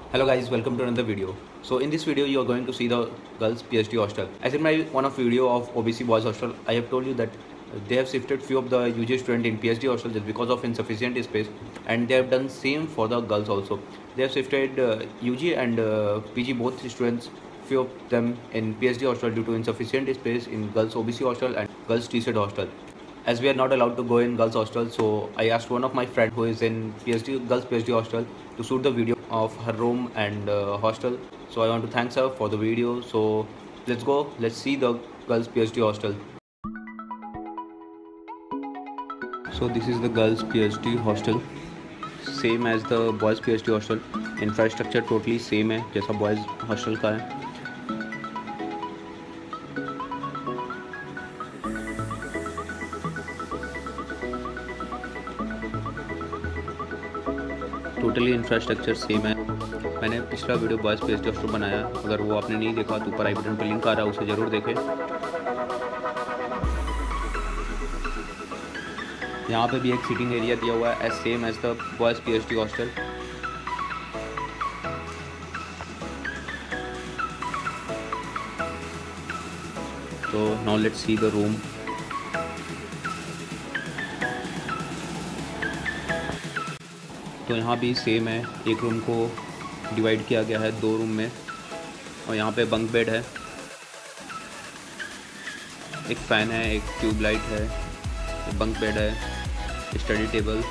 Hello guys, welcome to another video. So in this video you are going to see the girls PhD hostel. As in my one of video of OBC boys hostel, I have told you that they have shifted few of the UG student in PhD hostel just because of insufficient space, and they have done same for the girls also. They have shifted UG and PG both students, few of them in PhD hostel due to insufficient space in girls OBC hostel and girls T-set hostel. As we are not allowed to go in girls hostel, so I asked one of my friend who is in girls PhD hostel to shoot the video of her room and hostel. So I want to thank her for the video. So let's see the girls PhD hostel. So this is the girls PhD hostel, same as the boys PhD hostel. Infrastructure totally same है जैसा boys hostel का है. Totally infrastructure same है. मैंने पिछला video boys PhD hostel बनाया, अगर वो आपने नहीं देखा तो ऊपर आई बटन पर लिंक आ रहा है, उसे ज़रूर देखें. यहाँ पे भी एक सीटिंग एरिया दिया हुआ है same age the boys PhD hostel. तो now let's see the room. तो यहाँ भी सेम है, एक रूम को डिवाइड किया गया है दो रूम में, और यहाँ पे बंक बेड है, एक फ़ैन है, एक ट्यूबलाइट है, एक बंक बेड है, स्टडी टेबल.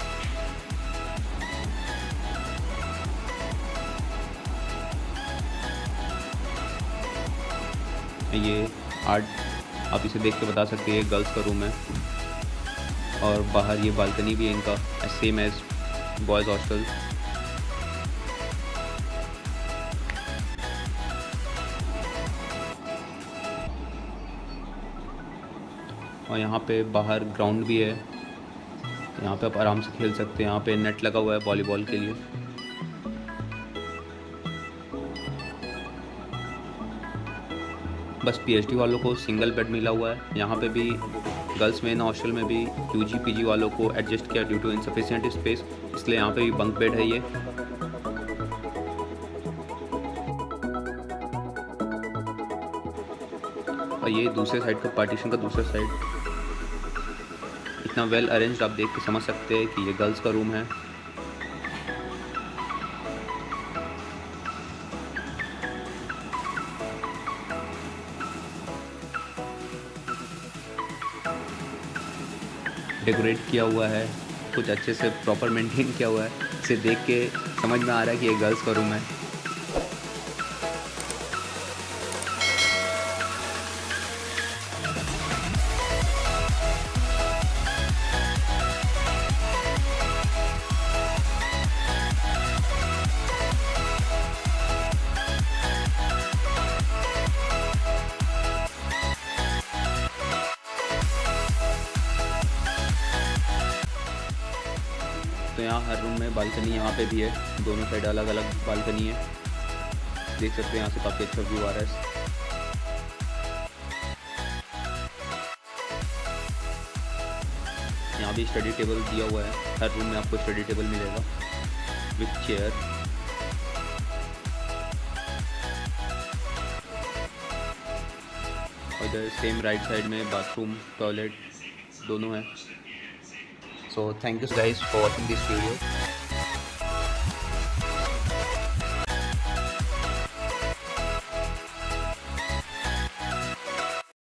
ये आर्ट आप इसे देख के बता सकते हैं, गर्ल्स का रूम है, और बाहर ये बालकनी भी है इनका सेम एज बॉयज़ हॉस्टल. और यहाँ पे बाहर ग्राउंड भी है, यहाँ पे आप आराम से खेल सकते हैं. यहाँ पे नेट लगा हुआ है वॉलीबॉल के लिए. बस PhD वालों को सिंगल बेड मिला हुआ है. यहाँ पे भी गर्ल्स मेन हॉस्टल में भी UG PG वालों को एडजस्ट किया ड्यू टू इनसफिशिएंट स्पेस, इसलिए यहाँ पे भी बंक बेड है ये. और ये दूसरे साइड का पार्टीशन का दूसरा साइड इतना वेल अरेंज्ड, आप देख के समझ सकते हैं कि ये गर्ल्स का रूम है. डेकोरेट किया हुआ है, कुछ अच्छे से प्रॉपर मेंटेन किया हुआ है. इसे देख के समझ में आ रहा है कि ये गर्ल्स का रूम है. तो यहाँ हर रूम में बालकनी यहाँ पे भी है, दोनों साइड अलग अलग बालकनी है. देख सकते हैं यहाँ से काफ़ी अच्छा व्यू आ रहा है. यहाँ भी स्टडी टेबल दिया हुआ है, हर रूम में आपको स्टडी टेबल मिलेगा विथ चेयर. और इधर सेम राइट साइड में बाथरूम टॉयलेट दोनों है. So thank you guys for watching this video.